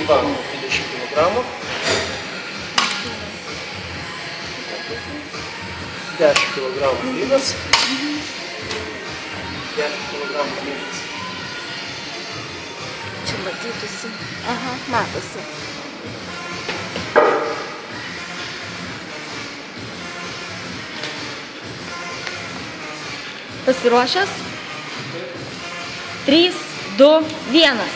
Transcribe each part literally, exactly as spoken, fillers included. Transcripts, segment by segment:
Slyva dvidešimt kilogramų. dešimt kilogramų lygas. dešimt kilogramų lygas. Čia matytusi. Aha, matosi. Pasiruošęs? trys, du, vienas.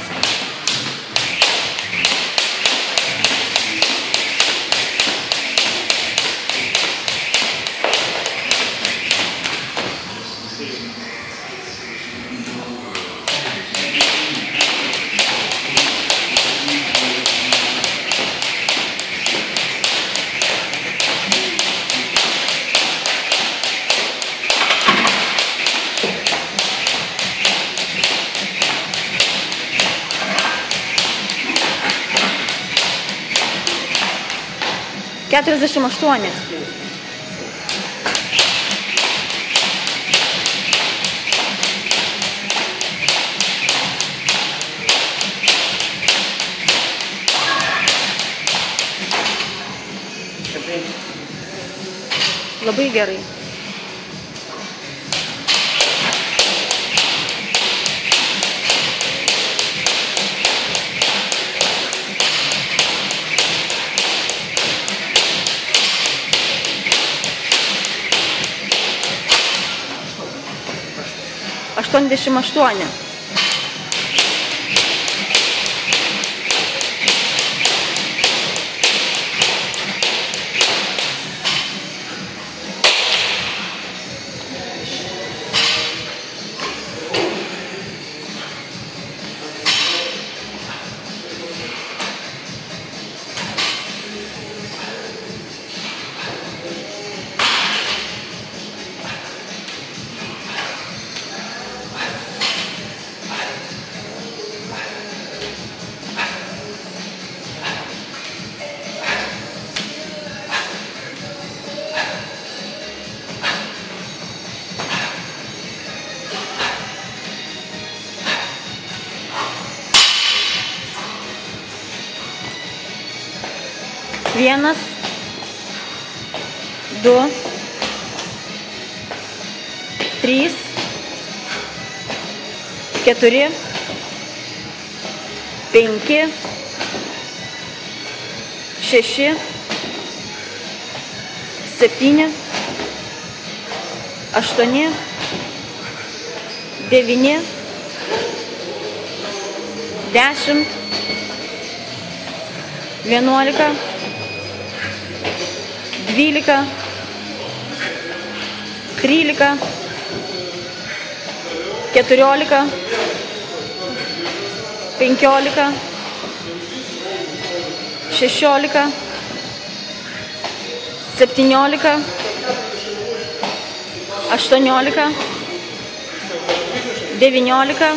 keturiasdešimt aštuoni. Labai gerai. aštuoniasdešimt aštuoni. Vienas, du, trys, keturi, penki, šeši, septyni, aštuoni, devyni, dešimt, vienuolika, dvylika, trylika, keturiolika, penkiolika, šešiolika, septyniolika, aštuoniolika, devyniolika,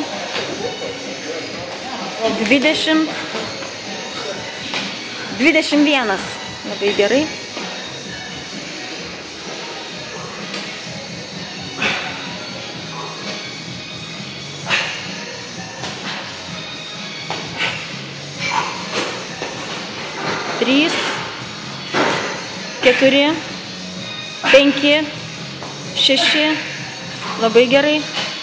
dvidešimt, dvidešimt vienas. Labai gerai. trys, keturi, penki, šeši, labai gerai.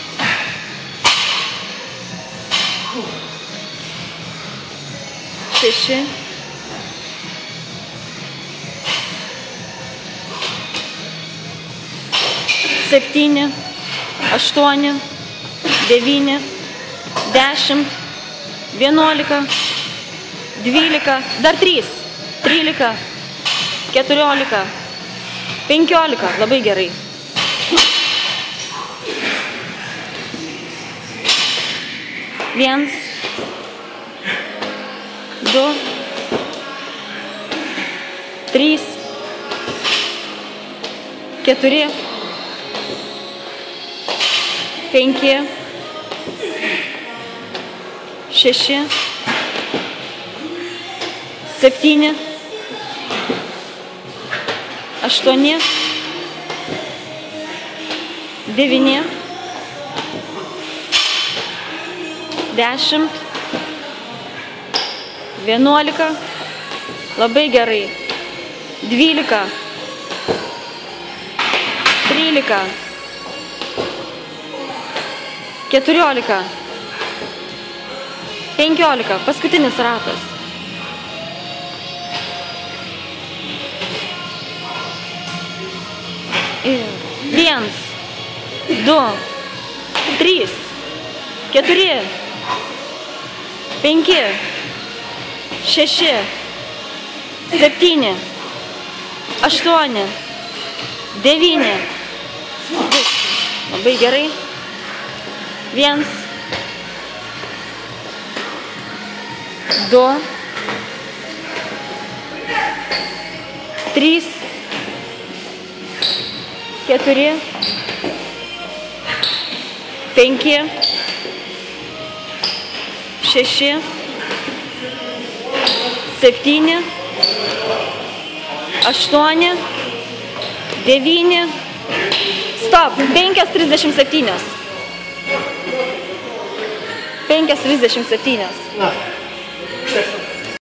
šeši, septyni, aštuoni, devyni, dešimt, vienuolika, dvylika, dar trys, trylika, keturiolika, penkiolika, labai gerai. Viens, du, trys, keturi, penki, šeši, septyni, aštuoni, devyni, dešimt, vienuolika. Labai gerai. dvylika. trylika. keturiolika. penkiolika. Paskutinis ratas. Ir viens, du, trys, keturi, penki, šeši, septyni, aštuoni, devyni. Labai gerai. Viens, du, trys, keturi, penki, šeši, septyni, aštuoni, devyni. Stop. Penkios trisdešimt septynios. Penkios trisdešimt septynios. Na, šeštas.